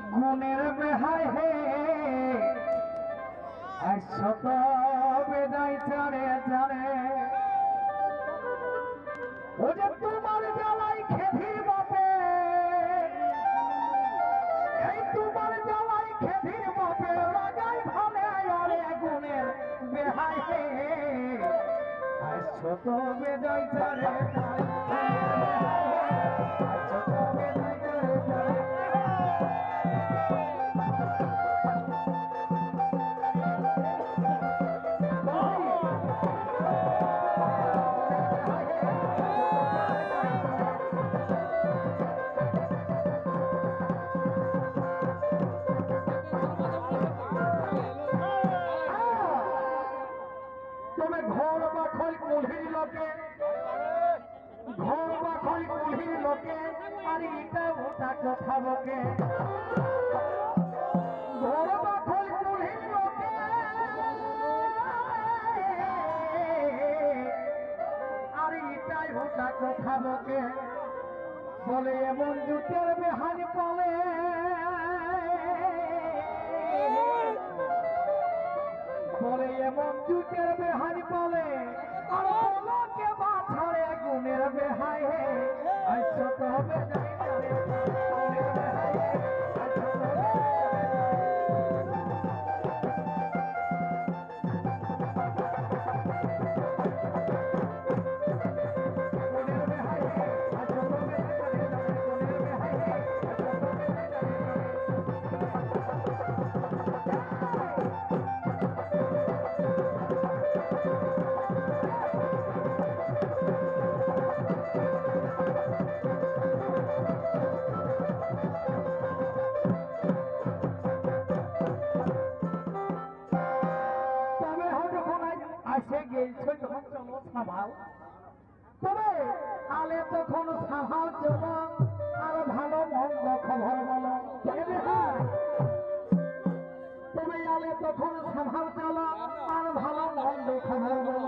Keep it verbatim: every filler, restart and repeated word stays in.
গুণের বেহাই হে শত বেদাই জানে জানে ও যে তোমার জ্বালাই খেধির বাপে এই তোমার জ্বালাই খেধির বাপে লাগাই ভালে আরে গুণের বেহাই হে শত বেদাই জানে ঘর বাখল কুলির লোকে আর ইটা ভোটা কথা বকে ঘর বাখল কুলির লোকে আর ইটাই ভোটা কথা বকে বলে এমন জুতের বেহানি পলে বলে এমন জুতের বেহানি পলে আর বলকে বাছাড়ে গুণের বেহাই হে আইসত হবে যাই জানে গুণের বেহাই হে আইসত হবে গুণের বেহাই হে আইসত হবে যাই জানে গুণের বেহাই হে আইসত হবে যাই জানে তবে আলে তখন সাভাল চল আর ভালো মন্দ খবর বলো তবে আলে তখন সাভাল চল আর ভালো মন্দ খবর বলো